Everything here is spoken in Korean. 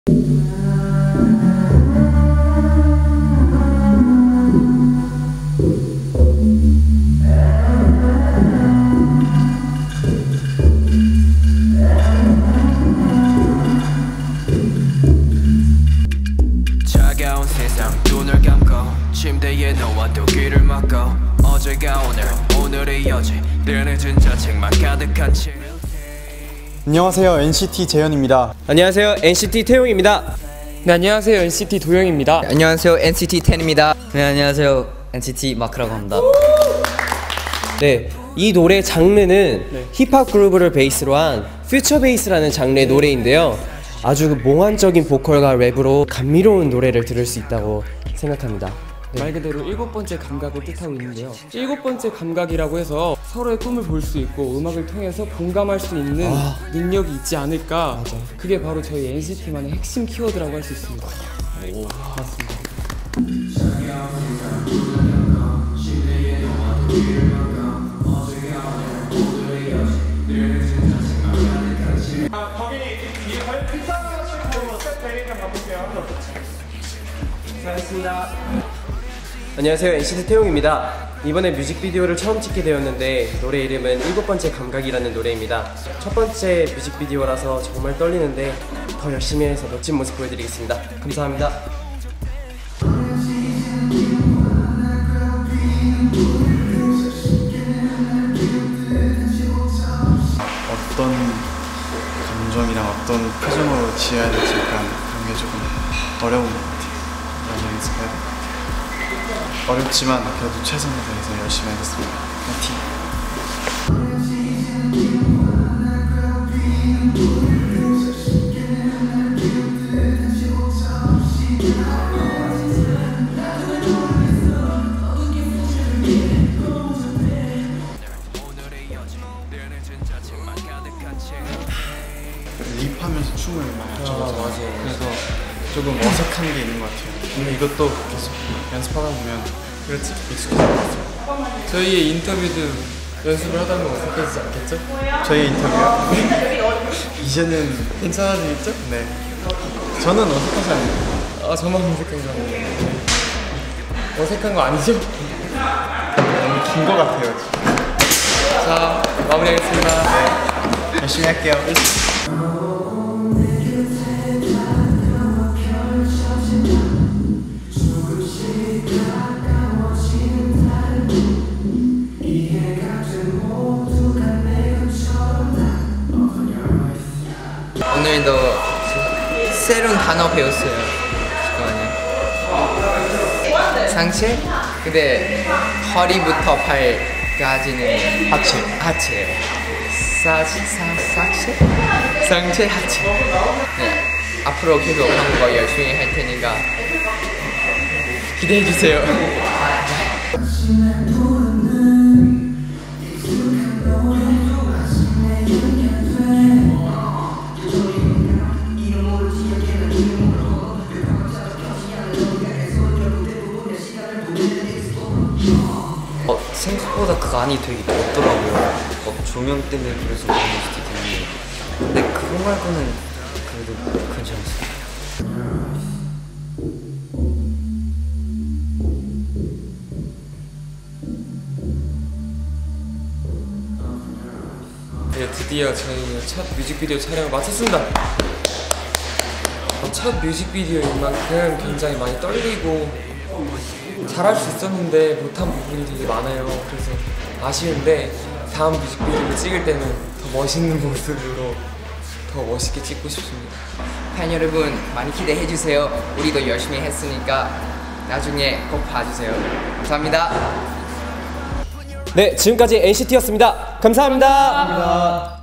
차가운 세상 눈을 감고 침대에 누워도 귀를 막고 어제가 오늘 오늘의 여지 늘 늦은 자책만 가득한 채. 안녕하세요, NCT 재현입니다. 안녕하세요, NCT 태용입니다. 네, 안녕하세요, NCT 도영입니다. 안녕하세요, NCT 텐입니다. 네, 안녕하세요, NCT 마크라고 합니다. 네, 이 노래 장르는 힙합 그루브를 베이스로 한 퓨처 베이스라는 장르의 노래인데요. 아주 몽환적인 보컬과 랩으로 감미로운 노래를 들을 수 있다고 생각합니다. 말 그대로 7번째 감각을 뜻하고 있는데요. 7번째 감각이라고 해서 서로의 꿈을 볼 수 있고 음악을 통해서 공감할 수 있는 능력이 있지 않을까. 맞아. 그게 바로 저희 NCT만의 핵심 키워드라고 할 수 있습니다. 오. 맞습니다. 안녕하세요, NCT 태용입니다. 이번에 뮤직비디오를 처음 찍게 되었는데 노래 이름은 7번째 감각이라는 노래입니다. 첫 번째 뮤직비디오라서 정말 떨리는데 더 열심히 해서 멋진 모습 보여드리겠습니다. 감사합니다. 어떤 감정이랑 어떤 표정으로 지어야 될지 약간 그런 게 조금 어려운 것 같아요. 많이 연습해야 돼요. 어렵지만 그래도 최선을 다해서 열심히 하겠습니다. 파이팅! 립하면서 춤을 많이 춰서 그래서 조금 어색한 게 있는 것 같아요. 근데 이것도 계속 연습하다 보면 그렇지 익숙해질 것 같아요. 저희의 인터뷰도 연습을 하다 보면 어색해지지 않겠죠? 저희 인터뷰요? 이제는 괜찮아지겠죠? 네. 저는 어색하지 않아요. 아, 저만 어색한 거 아니에요? 어색한 거 아니죠? 너무 긴 것 같아요. 자, 마무리하겠습니다. 네. 열심히 할게요. 오늘도 새로운 단어 배웠어요. 잠깐만요. 상체? 근데 허리부터 발까지는 하체예요. 상체? 상체, 하체. 네, 앞으로 계속 한국어 열심히 할 테니까 기대해 주세요. 생각보다 간이 되게 높더라고요. 조명 때문에 그래서 그런 수도 있겠는데 근데 그거 말고는 그래도 괜찮았어요. 네, 드디어 저희 첫 뮤직비디오 촬영을 마쳤습니다. 첫 뮤직비디오인 만큼 굉장히 많이 떨리고 잘할 수 있었는데 못한 부분이 되게 많아요. 그래서 아쉬운데 다음 뮤직비디오를 찍을 때는 더 멋있는 모습으로 더 멋있게 찍고 싶습니다. 팬 여러분 많이 기대해 주세요. 우리도 열심히 했으니까 나중에 꼭 봐주세요. 감사합니다. 네, 지금까지 NCT였습니다. 감사합니다.